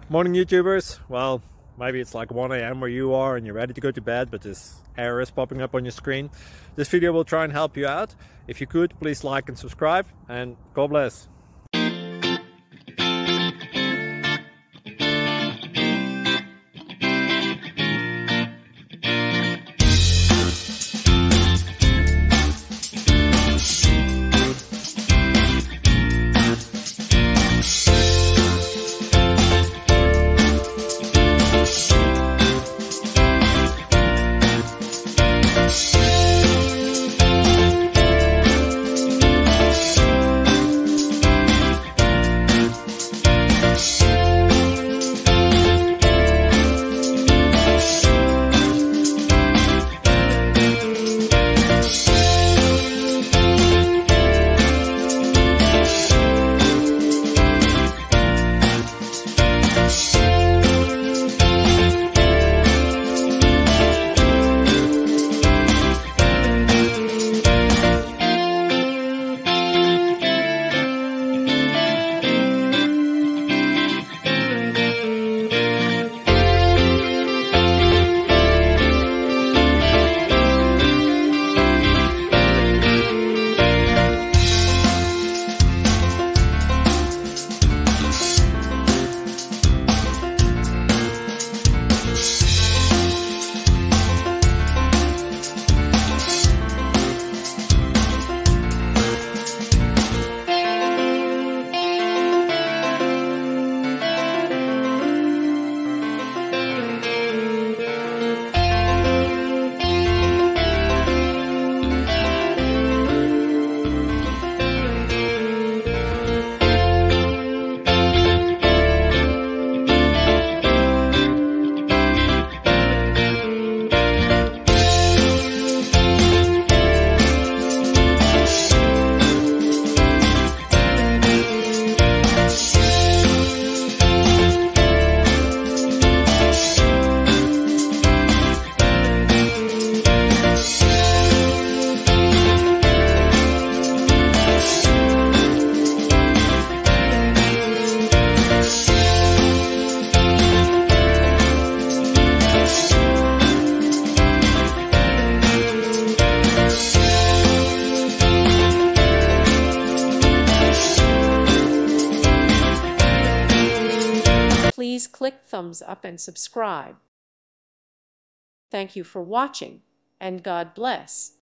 Morning YouTubers. Well, maybe it's like 1 a.m. where you are and you're ready to go to bed, but this error is popping up on your screen. This video will try and help you out. If you could, please like and subscribe, and God bless. Please click thumbs up and subscribe. Thank you for watching, and God bless.